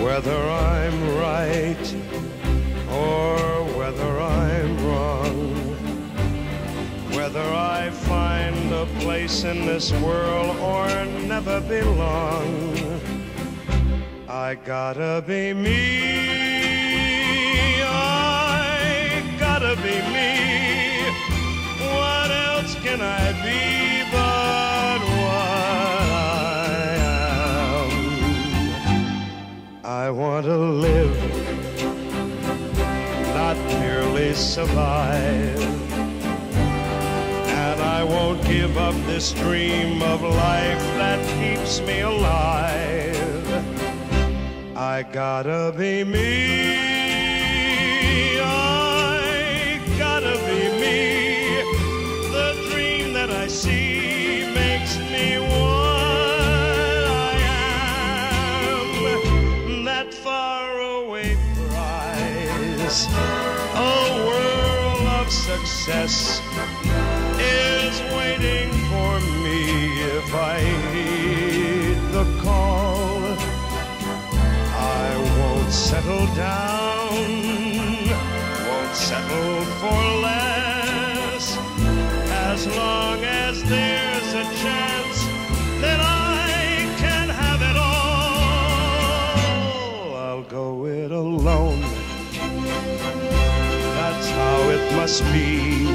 whether I'm right or whether I'm wrong, whether I find a place in this world or never belong. I gotta be me, I gotta be me. What else can I be but what I am? I want to live, not merely survive. And I won't give up this dream of life that keeps me alive. I gotta be me, I gotta be me. The dream that I see makes me what I am. That faraway prize, a world of success, is waiting for me if I heed the call. I won't settle down, won't settle for less, as long as there's a chance that I can have it all. I'll go it alone, that's how it must be.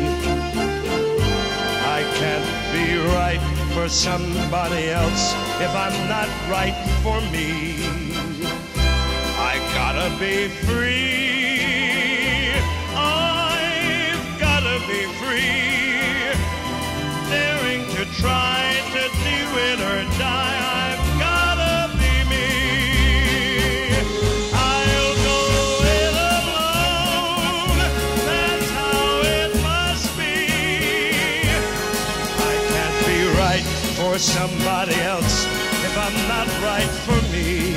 I can't be right for somebody else if I'm not right for me. I gotta be free, I've gotta be free, daring to try to do it or die. I've gotta be me. I'll go it alone, that's how it must be. I can't be right for somebody else if I'm not right for me.